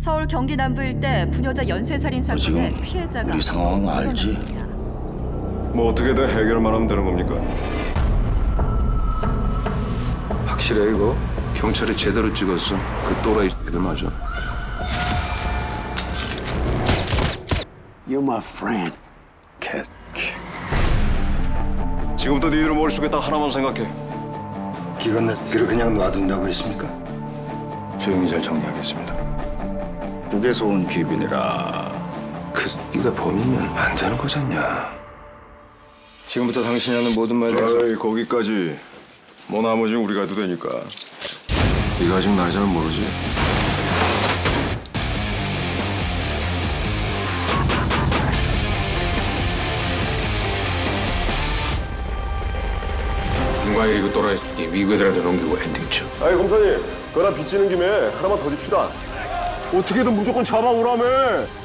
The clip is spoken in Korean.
서울 경기 남부 일대 부녀자 연쇄살인 사건의 피해자가 우리 상황 알지? 뭐 어떻게든 해결만 하면 되는 겁니까? 확실해 이거? 경찰이 제대로 찍었어. 그 또라이 새끼들 맞아. You're my friend. 캣. 지금부터 니들 머릿속에 딱 하나만 생각해. 기관을 그냥 놔둔다고 했습니까? 조용히 잘 정리하겠습니다. 북에서 온 기빈이라. 그 새끼가 범인이면 안 되는 거잖냐. 지금부터 당신이 하는 모든 말에 대해서 에이, 거기까지. 뭐 나머지는 우리가 해도 되니까. 네가 아직 날 잘 모르지. 김광일이 그 또라이 새끼 미국 애들한테 넘기고 엔딩 쳐. 아이 검사님, 그러나 빚지는 김에 하나만 더 줍시다. 어떻게든 무조건 잡아오라며.